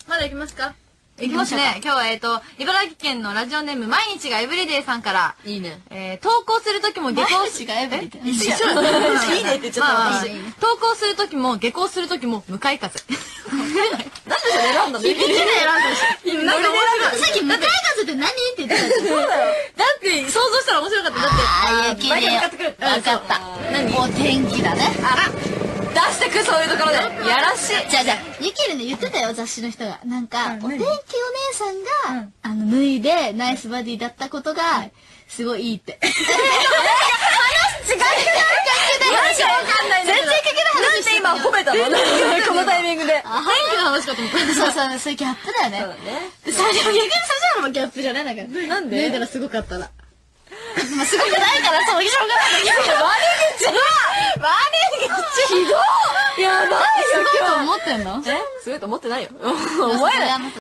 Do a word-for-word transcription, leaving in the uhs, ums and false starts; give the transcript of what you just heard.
まだ行きますか？行きますね。今日は、えっと、茨城県のラジオネーム、毎日がエブリデイさんから、 いいね。 えー、投稿するときも下校す、 毎日がエブリデイ。 一緒だね。 いいねってちょっと私。 投稿するときも下校するときも向かい風。 なんでそれ選んだの？ 響きで選んだし。なんか面白い。 さっき向かい風って何って言ってたじゃん。 そうだよ。だって想像したら面白かった。だって。 ああ、雪で。 向かってくる。 わかった。何？お天気だね。 あら。 出してく、そういうところで。やらしい。 じゃあじゃあ、ゆきるね言ってたよ、雑誌の人が。なんか、お天気お姉さんが、あの、脱いでナイスバディだったことが、すごいいいって。話違くない全然わかんないんだけど。全然聞けない話して今褒めたの？このタイミングで。 天気の話かと思った。 そうそう、そういうギャップだよね。 そうだね。 それでも逆にそしたらもギャップじゃないなんか。 なんで？ 脱いだらすごかったら。まあ、すごくないからそういうしょうがないんだけど。 悪口悪口ひどい。やばいよ。 すごいと思ってんの？ え？すごいと思ってないよ。思えない。